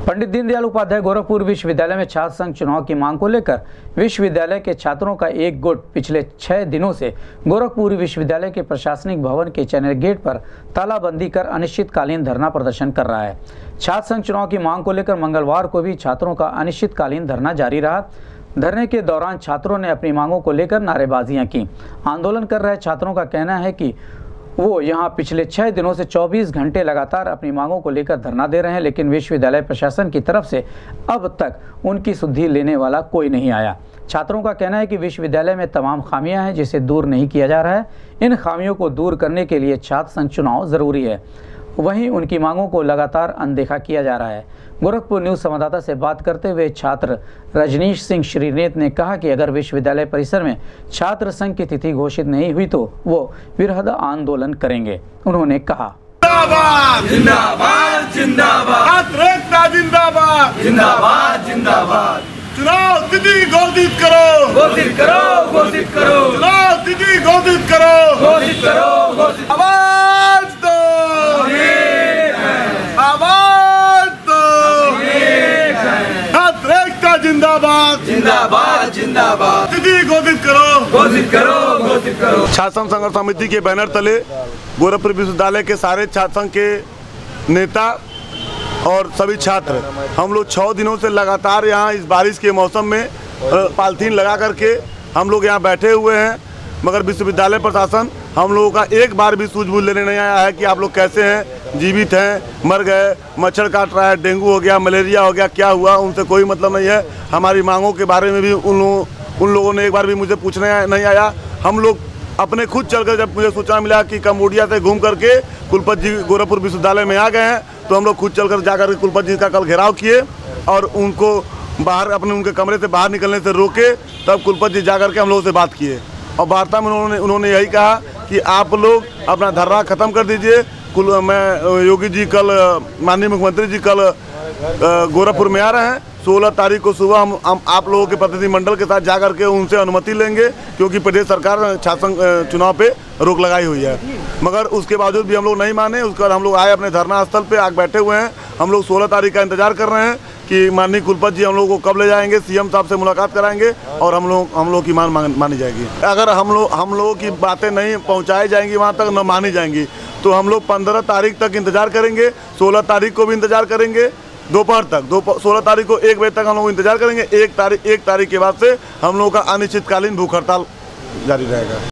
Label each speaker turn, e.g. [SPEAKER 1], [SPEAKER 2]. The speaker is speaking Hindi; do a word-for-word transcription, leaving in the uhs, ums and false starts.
[SPEAKER 1] पंडित दीनदयाल उपाध्याय गोरखपुर विश्वविद्यालय में छात्र संघ चुनाव की मांग को लेकर विश्वविद्यालय के छात्रों का एक गुट पिछले छह दिनों से गोरखपुर विश्वविद्यालय के प्रशासनिक भवन के चैनल गेट पर तालाबंदी कर अनिश्चितकालीन धरना प्रदर्शन कर रहा है। छात्र संघ चुनाव की मांग को लेकर मंगलवार को भी छात्रों का अनिश्चितकालीन धरना जारी रहा। धरने के दौरान छात्रों ने अपनी मांगों को लेकर नारेबाजियां की। आंदोलन कर रहे छात्रों का कहना है कि वो यहाँ पिछले छह दिनों से चौबीस घंटे लगातार अपनी मांगों को लेकर धरना दे रहे हैं, लेकिन विश्वविद्यालय प्रशासन की तरफ से अब तक उनकी सुधि लेने वाला कोई नहीं आया। छात्रों का कहना है कि विश्वविद्यालय में तमाम खामियां हैं जिसे दूर नहीं किया जा रहा है। इन खामियों को दूर करने के लिए छात्र संघ चुनाव जरूरी है, वहीं उनकी मांगों को लगातार अनदेखा किया जा रहा है। गोरखपुर न्यूज संवाददाता से बात करते हुए छात्र रजनीश सिंह श्रीनेत ने कहा कि अगर विश्वविद्यालय परिसर में छात्र संघ की तिथि घोषित नहीं हुई तो वो वृहद आंदोलन करेंगे। उन्होंने कहा,
[SPEAKER 2] जिंदाबाद जिंदाबाद जिंदाबाद जिंदाबाद जिंदाबाद जिंदाबाद चुनाव तिथि घोषित करो घोषित करो घोषित करो चुनाव तिथि घोषित करो घोषित करो घोषित आवाज दो आवाज दो छात्र एकता जिंदाबाद जिंदाबाद जिंदाबाद तिथि घोषित करो घोषित करो घोषित करो।
[SPEAKER 3] छात्र संघर्ष समिति के बैनर तले गोरखपुर विश्वविद्यालय के सारे छात्र संघ के नेता और सभी छात्र हम लोग छः दिनों से लगातार यहाँ इस बारिश के मौसम में पॉलीथीन लगा करके हम लोग यहाँ बैठे हुए हैं, मगर विश्वविद्यालय प्रशासन हम लोगों का एक बार भी सूझबूझ लेने नहीं आया है कि आप लोग कैसे हैं, जीवित हैं, मर गए, मच्छर काट रहा है, डेंगू हो गया, मलेरिया हो गया, क्या हुआ, उनसे कोई मतलब नहीं है। हमारी मांगों के बारे में भी उन लोगों उन लोगों ने एक बार भी मुझे पूछने नहीं आया। हम लोग अपने खुद चलकर, जब मुझे सूचना मिला कि कम्बोडिया से घूम करके कुलपति जी गोरखपुर विश्वविद्यालय में आ गए हैं, तो हम लोग खुद चलकर जाकर के कुलपति जी का कल घेराव किए और उनको बाहर अपने उनके कमरे से बाहर निकलने से रोके। तब कुलपति जी जाकर के हम लोगों से बात किए और वार्ता में उन्होंने उन्होंने यही कहा कि आप लोग अपना धरना ख़त्म कर दीजिए। कुल मैं योगी जी कल माननीय मुख्यमंत्री जी कल गोरखपुर में आ रहे हैं। सोलह तारीख को सुबह हम, हम आप लोगों के प्रतिनिधिमंडल के साथ जाकर के उनसे अनुमति लेंगे, क्योंकि प्रदेश सरकार छात्र चुनाव पे रोक लगाई हुई है। मगर उसके बावजूद भी हम लोग नहीं माने। उसके बाद हम लोग आए अपने धरना स्थल पे, आग बैठे हुए हैं। हम लोग सोलह तारीख का इंतजार कर रहे हैं कि माननीय कुलपति जी हम लोग को कब ले जाएंगे, सीएम साहब से मुलाकात कराएंगे और हम लोग हम लोग की मांग मानी जाएगी। अगर हम लोग हम लोगों की बातें नहीं पहुँचाई जाएंगी, वहाँ तक न मानी जाएंगी, तो हम लोग पंद्रह तारीख तक इंतजार करेंगे। सोलह तारीख को भी इंतजार करेंगे दोपहर तक। दो सोलह तारीख को एक बजे तक हम लोग इंतजार करेंगे। एक तारीख एक तारीख के बाद से हम लोगों का अनिश्चितकालीन भूख हड़ताल जारी रहेगा।